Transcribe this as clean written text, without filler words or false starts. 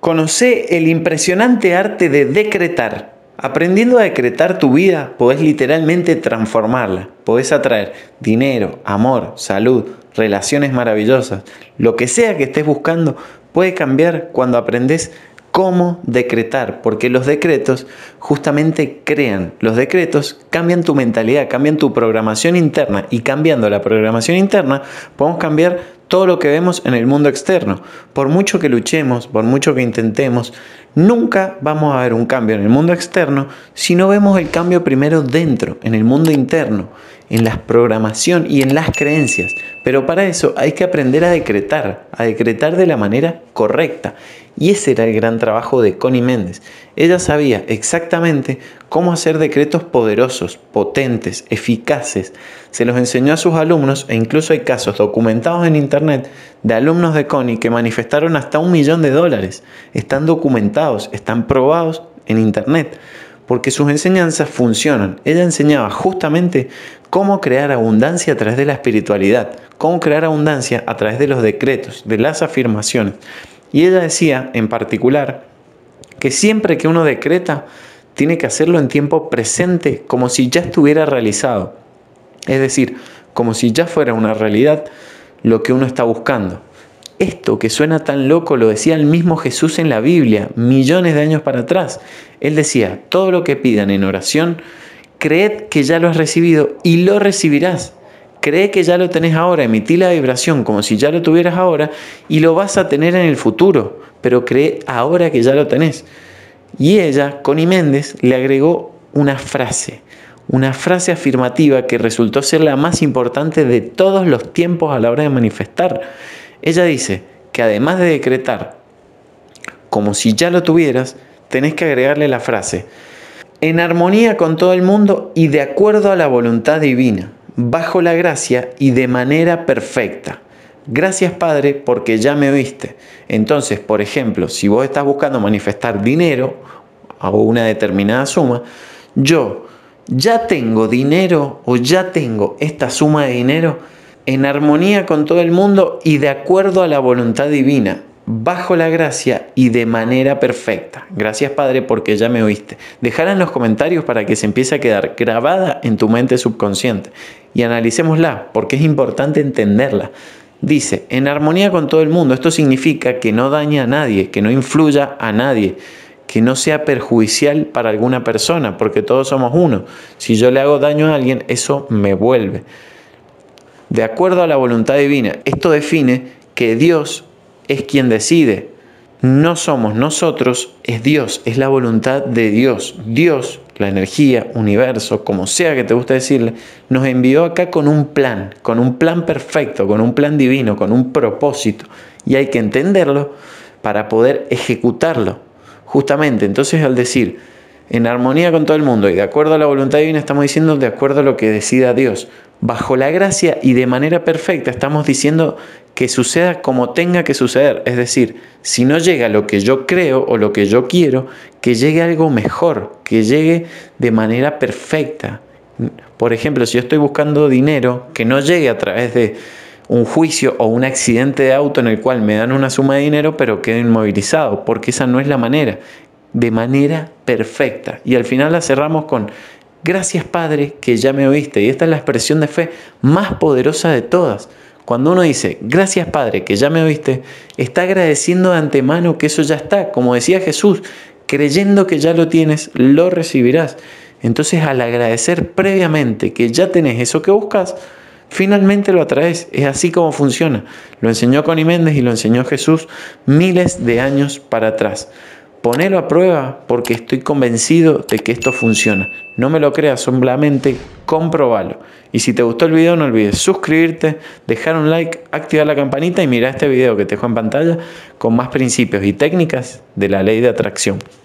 Conocé el impresionante arte de decretar. Aprendiendo a decretar tu vida, podés literalmente transformarla. Podés atraer dinero, amor, salud, relaciones maravillosas. Lo que sea que estés buscando puede cambiar cuando aprendes cómo decretar, porque los decretos justamente crean. Los decretos cambian tu mentalidad, cambian tu programación interna, y cambiando la programación interna podemos cambiar todo lo que vemos en el mundo externo. Por mucho que luchemos, por mucho que intentemos, nunca vamos a ver un cambio en el mundo externo si no vemos el cambio primero dentro, en el mundo interno, en la programación y en las creencias. Pero para eso hay que aprender a decretar de la manera correcta. Y ese era el gran trabajo de Connie Méndez. Ella sabía exactamente cómo hacer decretos poderosos, potentes, eficaces. Se los enseñó a sus alumnos, e incluso hay casos documentados en internet de alumnos de Connie que manifestaron hasta $1 millón. Están documentados, están probados en internet, porque sus enseñanzas funcionan. Ella enseñaba justamente cómo crear abundancia a través de la espiritualidad, cómo crear abundancia a través de los decretos, de las afirmaciones. Y ella decía en particular que siempre que uno decreta, tiene que hacerlo en tiempo presente, como si ya estuviera realizado. Es decir, como si ya fuera una realidad lo que uno está buscando. Esto que suena tan loco lo decía el mismo Jesús en la Biblia, millones de años para atrás. Él decía: todo lo que pidan en oración, creed que ya lo has recibido y lo recibirás. Cree que ya lo tenés ahora, emití la vibración como si ya lo tuvieras ahora y lo vas a tener en el futuro, pero cree ahora que ya lo tenés. Y ella, Connie Méndez, le agregó una frase afirmativa que resultó ser la más importante de todos los tiempos a la hora de manifestar. Ella dice que además de decretar como si ya lo tuvieras, tenés que agregarle la frase: en armonía con todo el mundo y de acuerdo a la voluntad divina, bajo la gracia y de manera perfecta. Gracias, Padre, porque ya me oíste. Entonces, por ejemplo, si vos estás buscando manifestar dinero o una determinada suma, yo ya tengo dinero o ya tengo esta suma de dinero en armonía con todo el mundo y de acuerdo a la voluntad divina, bajo la gracia y de manera perfecta. Gracias, Padre, porque ya me oíste. Dejala en los comentarios para que se empiece a quedar grabada en tu mente subconsciente y analicémosla, porque es importante entenderla. Dice, en armonía con todo el mundo. Esto significa que no dañe a nadie, que no influya a nadie, que no sea perjudicial para alguna persona, porque todos somos uno. Si yo le hago daño a alguien, eso me vuelve. De acuerdo a la voluntad divina. Esto define que Dios es quien decide. No somos nosotros, es Dios, es la voluntad de Dios. Dios, la energía, universo, como sea que te guste decirle, nos envió acá con un plan perfecto, con un plan divino, con un propósito. Y hay que entenderlo para poder ejecutarlo. Justamente, entonces al decir en armonía con todo el mundo y de acuerdo a la voluntad divina, estamos diciendo de acuerdo a lo que decida Dios. Bajo la gracia y de manera perfecta, estamos diciendo que suceda como tenga que suceder. Es decir, si no llega lo que yo creo o lo que yo quiero, que llegue algo mejor, que llegue de manera perfecta. Por ejemplo, si yo estoy buscando dinero, que no llegue a través de un juicio o un accidente de auto en el cual me dan una suma de dinero pero quedo inmovilizado, porque esa no es la manera. De manera perfecta. Y al final la cerramos con: gracias, Padre, que ya me oíste. Y esta es la expresión de fe más poderosa de todas. Cuando uno dice gracias, Padre, que ya me oíste, está agradeciendo de antemano que eso ya está. Como decía Jesús, creyendo que ya lo tienes, lo recibirás. Entonces, al agradecer previamente que ya tenés eso que buscas, finalmente lo atraes. Es así como funciona. Lo enseñó Connie Méndez y lo enseñó Jesús miles de años para atrás. Ponelo a prueba, porque estoy convencido de que esto funciona. No me lo creas, solamente compróbalo. Y si te gustó el video, no olvides suscribirte, dejar un like, activar la campanita y mirar este video que te dejo en pantalla con más principios y técnicas de la ley de atracción.